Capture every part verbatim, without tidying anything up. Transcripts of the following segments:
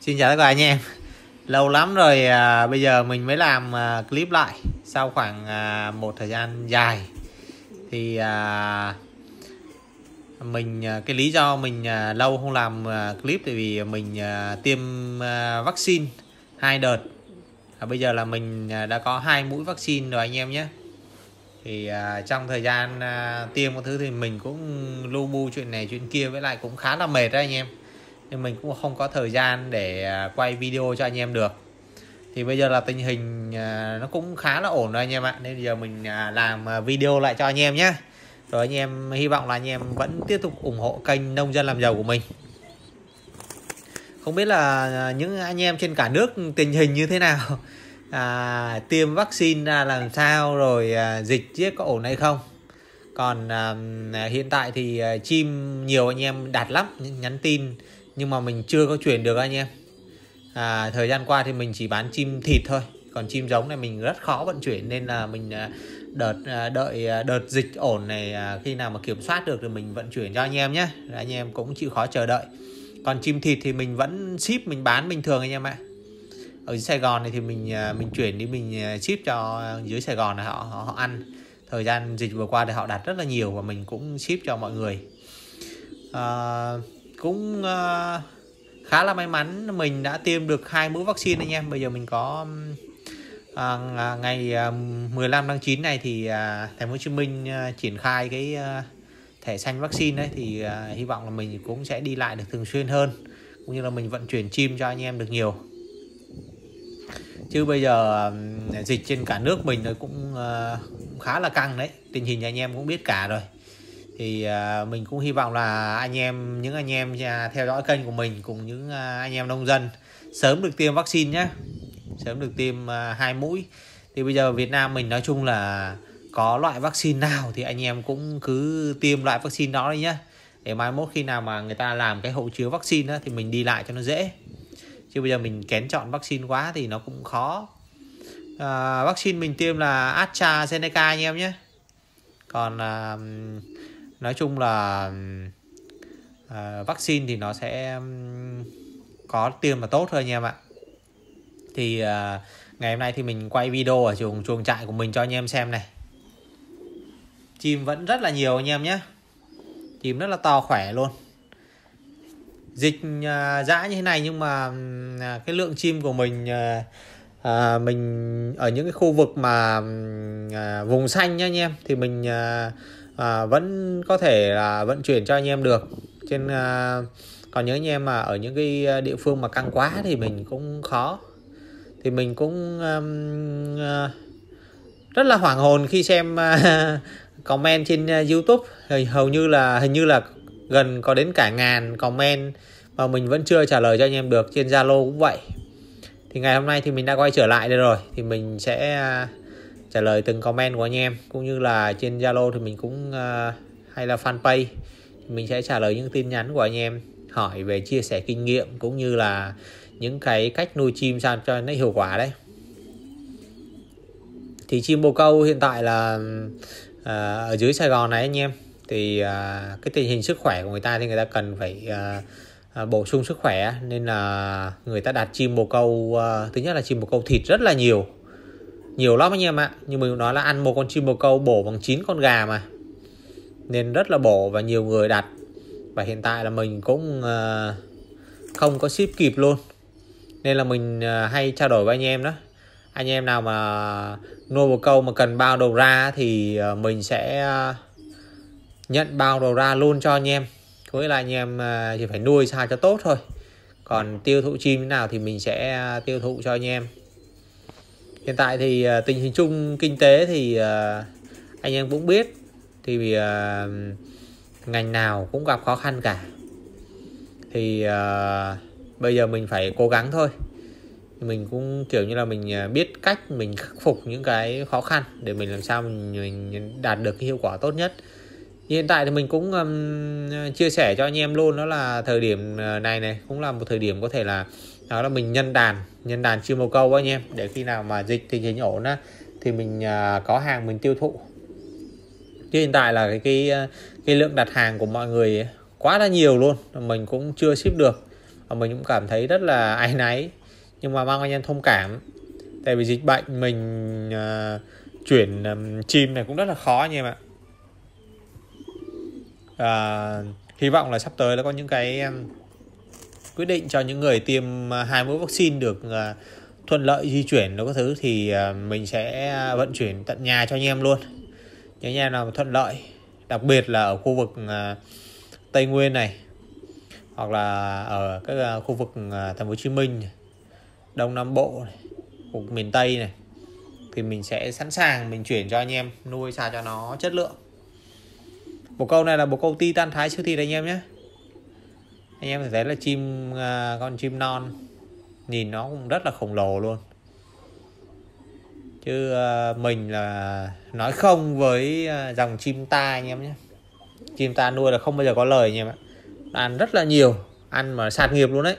Xin chào tất cả anh em. Lâu lắm rồi à, bây giờ mình mới làm à, clip lại sau khoảng à, một thời gian dài. Thì à, mình à, cái lý do mình à, lâu không làm à, clip tại vì mình à, tiêm à, vaccine hai đợt. À, bây giờ là mình à, đã có hai mũi vaccine rồi anh em nhé. Thì à, trong thời gian à, tiêm một thứ thì mình cũng lu bu chuyện này chuyện kia, với lại cũng khá là mệt đấy anh em, nhưng mình cũng không có thời gian để à, quay video cho anh em được. Thì bây giờ là tình hình à, nó cũng khá là ổn rồi anh em ạ, nên bây giờ mình à, làm à, video lại cho anh em nhé. Rồi anh em hy vọng là anh em vẫn tiếp tục ủng hộ kênh Nông Dân Làm Giàu của mình. Không biết là những anh em trên cả nước tình hình như thế nào, à, tiêm vaccine ra làm sao, rồi à, dịch chứ có ổn hay không. Còn à, hiện tại thì à, chim nhiều anh em đặt lắm, nhắn tin nhưng mà mình chưa có chuyển được anh em. À, thời gian qua thì mình chỉ bán chim thịt thôi, còn chim giống này mình rất khó vận chuyển, nên là mình à, đợt à, đợi à, đợt dịch ổn này, à, khi nào mà kiểm soát được thì mình vận chuyển cho anh em nhé. Anh em cũng chịu khó chờ đợi. Còn chim thịt thì mình vẫn ship, mình bán bình thường anh em ạ. Ở dưới Sài Gòn này thì mình à, mình chuyển đi, mình ship cho dưới Sài Gòn này họ, họ họ ăn. Thời gian dịch vừa qua thì họ đặt rất là nhiều và mình cũng ship cho mọi người. À, cũng à, khá là may mắn mình đã tiêm được hai mũi vaccine anh em. Bây giờ mình có à, ngày à, mười lăm tháng chín này thì à, Thành phố Hồ Chí Minh à, triển khai cái à, thẻ xanh vaccine đấy, thì à, hy vọng là mình cũng sẽ đi lại được thường xuyên hơn, cũng như là mình vận chuyển chim cho anh em được nhiều. Chứ bây giờ à, dịch trên cả nước mình nó cũng à, khá là căng đấy, tình hình anh em cũng biết cả rồi. Thì uh, mình cũng hy vọng là anh em, những anh em uh, theo dõi kênh của mình cùng những uh, anh em nông dân sớm được tiêm vaccine nhé, sớm được tiêm uh, hai mũi. Thì bây giờ Việt Nam mình nói chung là có loại vaccine nào thì anh em cũng cứ tiêm loại vaccine đó đi nhé, để mai mốt khi nào mà người ta làm cái hộ chiếu vaccine đó, thì mình đi lại cho nó dễ. Chứ bây giờ mình kén chọn vaccine quá thì nó cũng khó. uh, Vaccine mình tiêm là AstraZeneca anh em nhé. Còn uh, nói chung là uh, vaccine thì nó sẽ um, có tiêm mà tốt thôi anh em ạ. Thì uh, ngày hôm nay thì mình quay video ở chuồng chuồng trại của mình cho anh em xem này. Chim vẫn rất là nhiều anh em nhé, chim rất là to khỏe luôn. Dịch uh, dã như thế này nhưng mà uh, cái lượng chim của mình uh, uh, mình ở những cái khu vực mà uh, vùng xanh nhá anh em, thì mình uh, À, vẫn có thể là vận chuyển cho anh em được. Trên à, còn những anh em mà ở những cái địa phương mà căng quá thì mình cũng khó. Thì mình cũng um, uh, rất là hoảng hồn khi xem uh, comment trên uh, YouTube. Hầu như là hình như là gần có đến cả ngàn comment mà mình vẫn chưa trả lời cho anh em được. Trên Zalo cũng vậy. Thì ngày hôm nay thì mình đã quay trở lại đây rồi, thì mình sẽ uh, trả lời từng comment của anh em, cũng như là trên Zalo thì mình cũng uh, hay là fanpage thì mình sẽ trả lời những tin nhắn của anh em hỏi về chia sẻ kinh nghiệm, cũng như là những cái cách nuôi chim sao cho nó hiệu quả đấy. Thì chim bồ câu hiện tại là uh, ở dưới Sài Gòn này anh em, thì uh, cái tình hình sức khỏe của người ta thì người ta cần phải uh, uh, bổ sung sức khỏe, nên là người ta đặt chim bồ câu. Uh, thứ nhất là chim bồ câu thịt rất là nhiều, nhiều lắm anh em ạ. Như mình nói là ăn một con chim bồ câu bổ bằng chín con gà mà, nên rất là bổ và nhiều người đặt. Và hiện tại là mình cũng uh, không có ship kịp luôn, nên là mình uh, hay trao đổi với anh em đó. Anh em nào mà nuôi bồ câu mà cần bao đầu ra thì uh, mình sẽ uh, nhận bao đầu ra luôn cho anh em. Có nghĩa là anh em uh, chỉ phải nuôi sao cho tốt thôi. Còn tiêu thụ chim thế nào thì mình sẽ uh, tiêu thụ cho anh em. Hiện tại thì uh, tình hình chung kinh tế thì uh, anh em cũng biết, thì uh, ngành nào cũng gặp khó khăn cả. Thì uh, bây giờ mình phải cố gắng thôi. Mình cũng kiểu như là mình biết cách mình khắc phục những cái khó khăn để mình làm sao mình, mình đạt được cái hiệu quả tốt nhất. Hiện tại thì mình cũng um, chia sẻ cho anh em luôn, đó là thời điểm này này cũng là một thời điểm có thể là đó là mình nhân đàn nhân đàn chim bồ câu anh em, để khi nào mà dịch tình hình ổn á thì mình uh, có hàng mình tiêu thụ. Chứ hiện tại là cái cái cái lượng đặt hàng của mọi người ấy, quá là nhiều luôn, mình cũng chưa ship được. và mình cũng cảm thấy rất là áy náy, nhưng mà mong anh em thông cảm. Tại vì dịch bệnh mình uh, chuyển um, chim này cũng rất là khó anh em ạ. uh, Hy vọng là sắp tới nó có những cái um, quyết định cho những người tiêm uh, hai mũi vaccine được uh, thuận lợi di chuyển nó có thứ, thì uh, mình sẽ vận chuyển tận nhà cho anh em luôn. Những nhà nào thuận lợi, đặc biệt là ở khu vực uh, Tây Nguyên này, hoặc là ở các uh, khu vực uh, thành phố Hồ Chí Minh này, Đông Nam Bộ này, khu vực miền Tây này, thì mình sẽ sẵn sàng mình chuyển cho anh em nuôi sao cho nó chất lượng. Bồ câu này là bồ câu Titan Thái siêu thịt anh em nhé. Anh em thấy là chim uh, con chim non nhìn nó cũng rất là khổng lồ luôn, chứ uh, mình là nói không với uh, dòng chim ta anh em nhé. Chim ta nuôi là không bao giờ có lời anh em ạ, ăn rất là nhiều, ăn mà sạt nghiệp luôn đấy.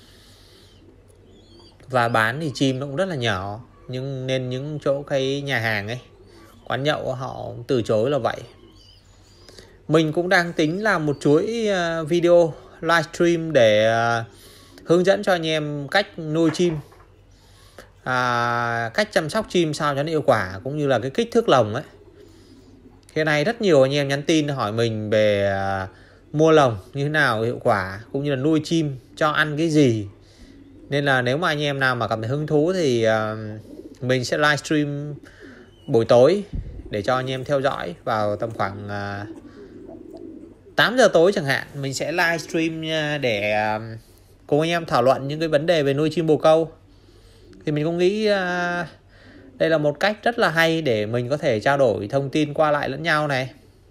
Và bán thì chim nó cũng rất là nhỏ, nhưng nên những chỗ cái nhà hàng ấy, quán nhậu họ từ chối là vậy. Mình cũng đang tính làm một chuỗi uh, video livestream để uh, hướng dẫn cho anh em cách nuôi chim, à, cách chăm sóc chim sao cho nó hiệu quả, cũng như là cái kích thước lồng ấy. Hiện nay rất nhiều anh em nhắn tin hỏi mình về uh, mua lồng như thế nào hiệu quả, cũng như là nuôi chim cho ăn cái gì. Nên là nếu mà anh em nào mà cảm thấy hứng thú thì uh, mình sẽ livestream buổi tối để cho anh em theo dõi. Vào tầm khoảng uh, tám giờ tối chẳng hạn, mình sẽ livestream để uh, cùng anh em thảo luận những cái vấn đề về nuôi chim bồ câu. Thì mình cũng nghĩ uh, đây là một cách rất là hay để mình có thể trao đổi thông tin qua lại lẫn nhau này.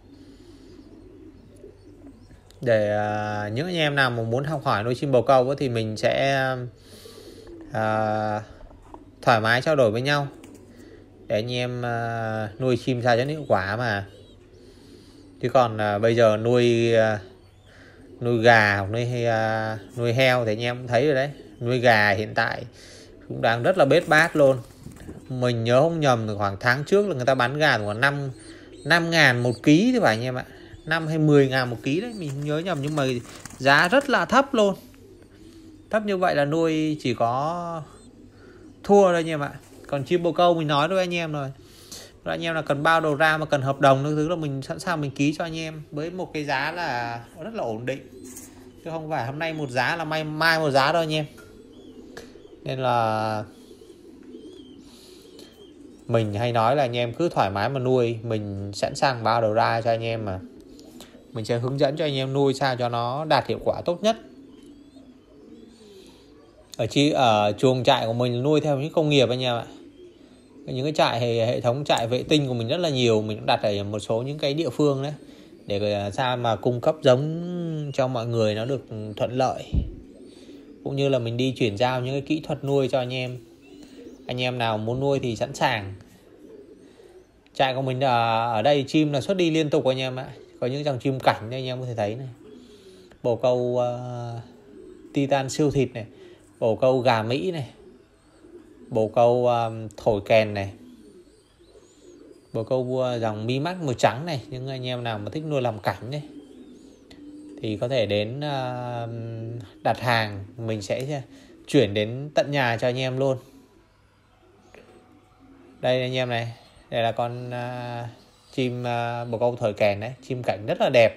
Để uh, những anh em nào mà muốn học hỏi nuôi chim bồ câu thì mình sẽ uh, thoải mái trao đổi với nhau, để anh em uh, nuôi chim sao cho nó hiệu quả mà. Chứ còn uh, bây giờ nuôi uh, nuôi gà hoặc nuôi uh, nuôi heo thì anh em cũng thấy rồi đấy. Nuôi gà hiện tại cũng đang rất là bết bát luôn. Mình nhớ không nhầm thì khoảng tháng trước là người ta bán gà khoảng năm năm ngàn một ký thì phải anh em ạ, năm hay mười ngàn một ký đấy, mình không nhớ nhầm. Nhưng mà giá rất là thấp luôn. Thấp như vậy là nuôi chỉ có thua thôi anh em ạ. Còn chim bồ câu mình nói với anh em rồi, rồi anh em là cần bao đầu ra mà cần hợp đồng thứ là mình sẵn sàng mình ký cho anh em với một cái giá là rất là ổn định, chứ không phải hôm nay một giá là mai mai một giá đâu anh em. Nên là mình hay nói là anh em cứ thoải mái mà nuôi, mình sẵn sàng bao đầu ra cho anh em, mà mình sẽ hướng dẫn cho anh em nuôi sao cho nó đạt hiệu quả tốt nhất. Ở chi ở chuồng trại của mình nuôi theo những công nghiệp anh em ạ. Những cái trại hệ, hệ thống trại vệ tinh của mình rất là nhiều, mình cũng đặt ở một số những cái địa phương đấy, để sao mà cung cấp giống cho mọi người nó được thuận lợi, cũng như là mình đi chuyển giao những cái kỹ thuật nuôi cho anh em. Anh em nào muốn nuôi thì sẵn sàng. Trại của mình ở, ở đây chim là xuất đi liên tục anh em ạ. Có những dòng chim cảnh đây anh em có thể thấy này, bồ câu uh, Titan siêu thịt này, bồ câu gà Mỹ này, bồ câu um, thổi kèn này, bồ câu uh, dòng mi mắt màu trắng này. Những anh em nào mà thích nuôi làm cảnh đấy thì có thể đến uh, đặt hàng, mình sẽ chuyển đến tận nhà cho anh em luôn. Đây anh em này, đây là con uh, chim uh, bồ câu thổi kèn đấy, chim cảnh rất là đẹp.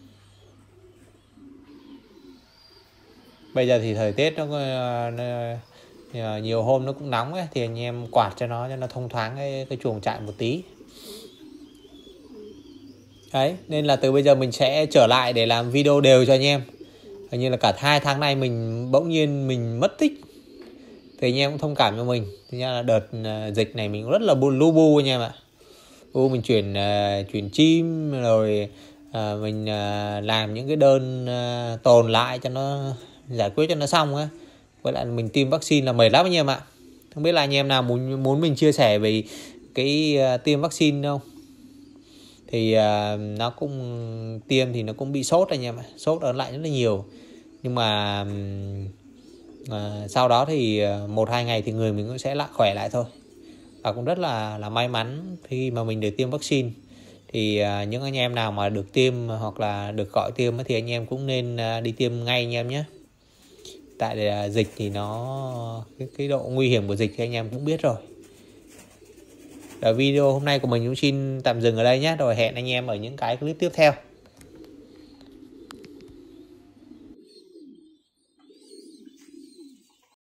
Bây giờ thì thời tiết nó, nó nhiều hôm nó cũng nóng ấy, thì anh em quạt cho nó cho nó thông thoáng cái, cái chuồng trại một tí. Đấy, nên là từ bây giờ mình sẽ trở lại để làm video đều cho anh em. Hình như là cả hai tháng nay mình bỗng nhiên mình mất tích, thì anh em cũng thông cảm cho mình. Thế nên là đợt uh, dịch này mình cũng rất là bu, lu bu anh em ạ. U mình chuyển uh, chuyển chim, rồi uh, mình uh, làm những cái đơn uh, tồn lại cho nó giải quyết cho nó xong á. Với lại mình tiêm vaccine là mệt lắm anh em ạ. Không biết là anh em nào muốn muốn mình chia sẻ về cái uh, tiêm vaccine không? Thì uh, nó cũng tiêm thì nó cũng bị sốt anh em ạ, sốt ớn lại rất là nhiều. Nhưng mà uh, sau đó thì uh, một hai ngày thì người mình cũng sẽ lại khỏe lại thôi. Và cũng rất là là may mắn khi mà mình được tiêm vaccine. Thì uh, những anh em nào mà được tiêm hoặc là được gọi tiêm thì anh em cũng nên uh, đi tiêm ngay anh em nhé. Tại à, dịch thì nó cái, cái độ nguy hiểm của dịch thì anh em cũng biết rồi. Và video hôm nay của mình cũng xin tạm dừng ở đây nhé. Rồi hẹn anh em ở những cái clip tiếp theo.